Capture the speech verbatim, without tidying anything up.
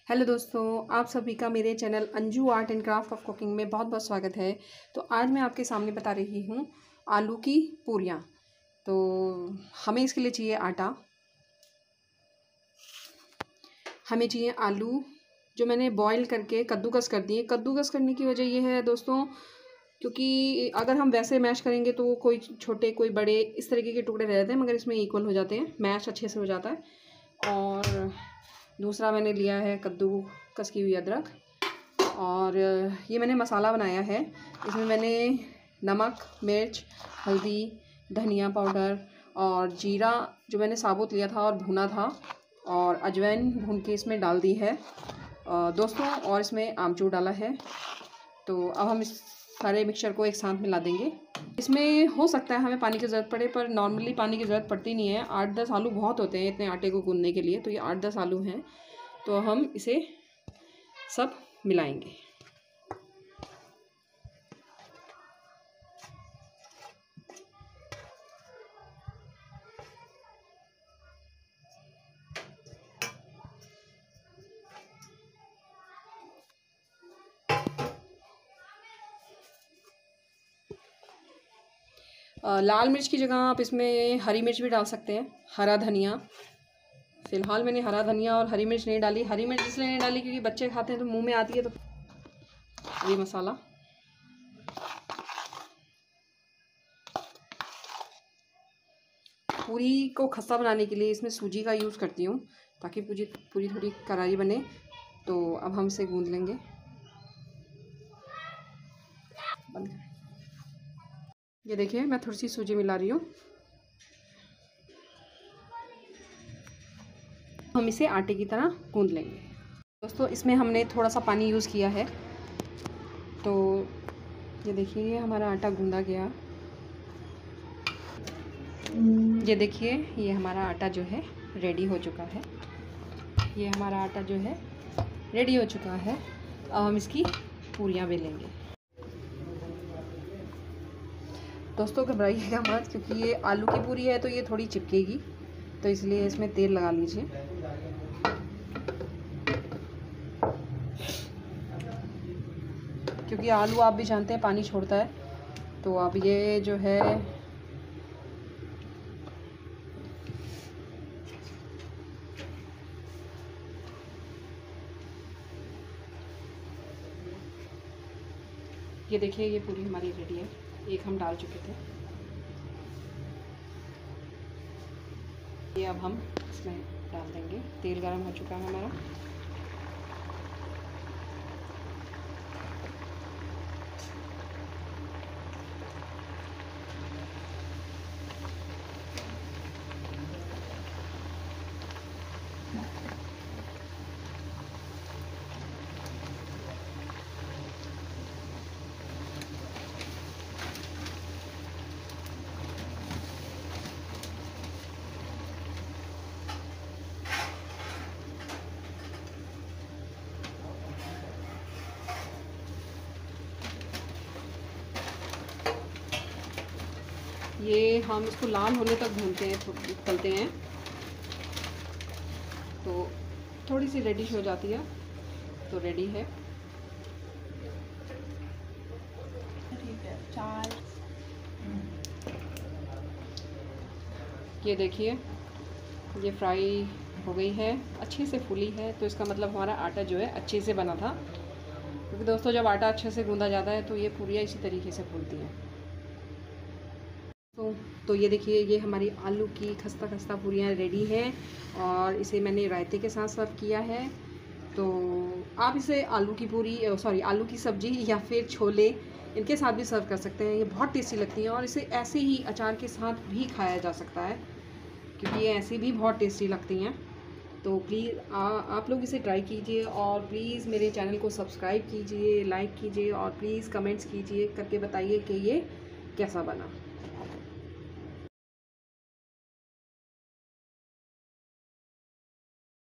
Hello दोस्तों, आप सभी का मेरे channel Anju art and craft of cooking में बहुत बहुत स्वागत है। तो आज मैं आपके सामने बता रही हूँ आलू की पूरियाँ। तो हमें इसके लिए चाहिए आटा, हमें चाहिए आलू जो मैंने बॉईल करके कद्दूकस कर दिए। कद्दूकस करने की वजह ये है दोस्तों, क्योंकि अगर हम वैसे मैश करेंगे तो कोई छोटे कोई बड़े इस तरीके के टुकड़े रह जाते हैं, मगर इसमें इक्वल हो जाते हैं, मैश अच्छे से हो जाता है। और दूसरा मैंने लिया है कद्दूकस की हुई अदरक, और ये मैंने मसाला बनाया है। इसमें मैंने नमक, मिर्च, हल्दी, धनिया पाउडर और जीरा जो मैंने साबुत लिया था और भुना था, और अजवाइन भून के इसमें डाल दी है दोस्तों, और इसमें आमचूर डाला है। तो अब हम इस सारे मिक्सचर को एक साथ मिला देंगे। इसमें हो सकता है हमें पानी की ज़रूरत पड़े, पर नॉर्मली पानी की ज़रूरत पड़ती नहीं है। आठ दस आलू बहुत होते हैं इतने आटे को गूंदने के लिए, तो ये आठ दस आलू हैं। तो हम इसे सब मिलाएंगे। लाल मिर्च की जगह आप इसमें हरी मिर्च भी डाल सकते हैं, हरा धनिया। फ़िलहाल मैंने हरा धनिया और हरी मिर्च नहीं डाली। हरी मिर्च इसलिए नहीं डाली क्योंकि बच्चे खाते हैं तो मुंह में आती है। तो ये मसाला पूरी को खस्ता बनाने के लिए इसमें सूजी का यूज़ करती हूँ, ताकि पूरी पूरी थोड़ी करारी बने। तो अब हम इसे गूंद लेंगे। बंद करें। ये देखिए, मैं थोड़ी सी सूजी मिला रही हूँ। हम इसे आटे की तरह गूंद लेंगे दोस्तों। इसमें हमने थोड़ा सा पानी यूज़ किया है। तो ये देखिए, हमारा आटा गूंदा गया। ये देखिए, ये हमारा आटा जो है रेडी हो चुका है। ये हमारा आटा जो है रेडी हो चुका है। अब हम इसकी पूरियाँ बेलेंगे। दोस्तों घबराइएगा मत, क्योंकि ये आलू की पूरी है तो ये थोड़ी चिपकेगी, तो इसलिए इसमें तेल लगा लीजिए। क्योंकि आलू आप भी जानते हैं पानी छोड़ता है। तो अब ये जो है ये देखिए, ये पूरी हमारी रेडी है। एक हम डाल चुके थे, ये अब हम इसमें डाल देंगे। तेल गरम हो चुका है हमारा। ये हम इसको लाल होने तक भूनते हैं, तलते हैं। तो थोड़ी सी रेडिश हो जाती है तो रेडी है। ठीक है, चार। ये देखिए, ये फ्राई हो गई है, अच्छे से फूली है। तो इसका मतलब हमारा आटा जो है अच्छे से बना था। क्योंकि दोस्तों जब आटा अच्छे से गूंदा जाता है तो ये पूरियाँ इसी तरीके से फूलती हैं। तो तो ये देखिए, ये हमारी आलू की खस्ता खस्ता पूरियाँ रेडी हैं, और इसे मैंने रायते के साथ सर्व किया है। तो आप इसे आलू की पूरी सॉरी आलू की सब्ज़ी या फिर छोले इनके साथ भी सर्व कर सकते हैं। ये बहुत टेस्टी लगती हैं, और इसे ऐसे ही अचार के साथ भी खाया जा सकता है, क्योंकि ये ऐसे भी बहुत टेस्टी लगती हैं। तो प्लीज़ आप लोग इसे ट्राई कीजिए, और प्लीज़ मेरे चैनल को सब्सक्राइब कीजिए, लाइक कीजिए, और प्लीज़ कमेंट्स कीजिए करके बताइए कि ये कैसा बना।